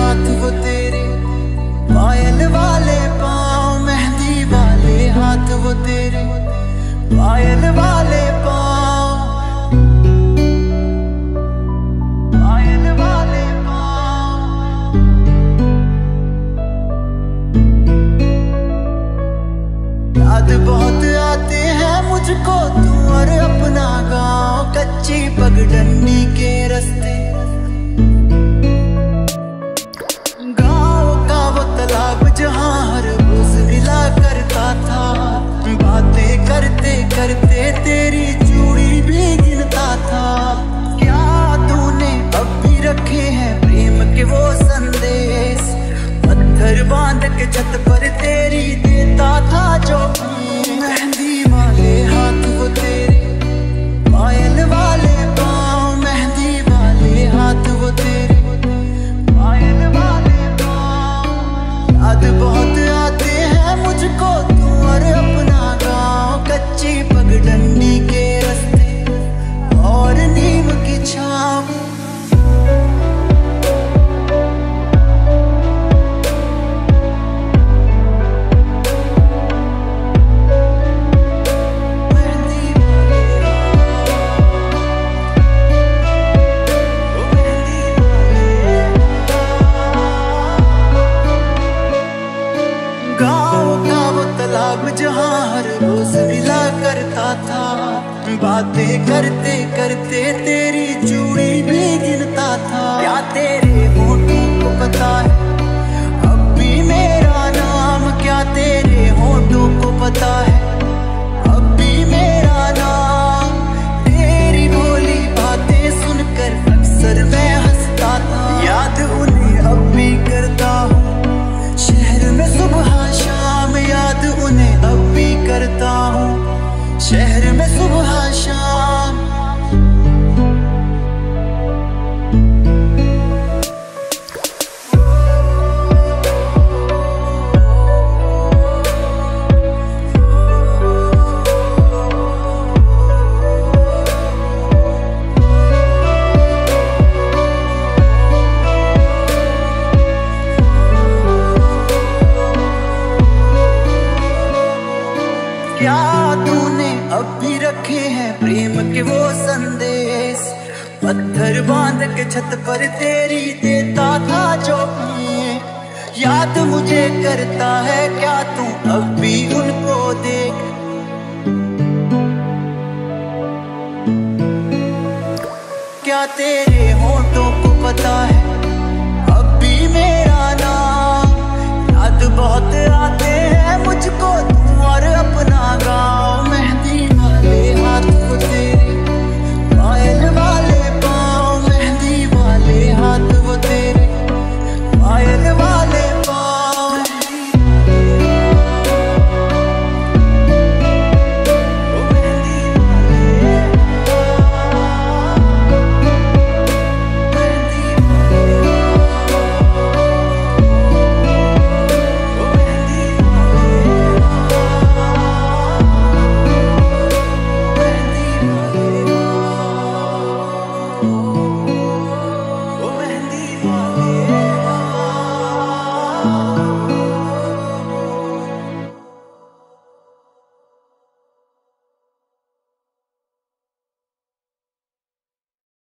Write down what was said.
हाथ वो तेरे, पायल वाले पाँव, मेहंदी वाले हाथ वो तेरे, पायल वाले पाँव, पायल वाले पाँव। याद बहुत आते हैं मुझको तू और अपना गाँव, कच्ची पगडंडी के रास्ते, जहाँ हर रोज मिला करता था। बातें करते करते तेरी चूड़ी भी गिनता था। क्या तूने अब भी रखे हैं प्रेम के वो संदेश, पत्थर बांध के छत पर तेरी देता था जो मेहंदी वाले हाथ वो तेरे, पायल वाले पाँव, मेहंदी वाले हाथ वो तेरे, पायल वाले। याद बहुत आते हैं मुझको तू और अपना गाँव, कच्ची पगडंडी के रास्ते और नीम की छाँव। जहाँ हर रोज मिला करता था। बातें करते करते तेरी चूड़ी भी गिनता था। क्या तेरे होठों को पता है अब भी मेरा नाम, क्या तेरे होठों को पता है अब भी मेरा नाम। तेरी भोली बातें सुनकर अक्सर मैं हंसता था। याद उन्हें अब भी करता हूँ शहर में सुबह शाम, याद उन्हें अब भी करता हूँ शहर में सुबह शाम। क्या तूने अब भी रखे हैं प्रेम के वो संदेश, पत्थर बांध के छत पर तेरी देता था जो याद मुझे करता है। क्या तू अब भी उनको देख, क्या तेरे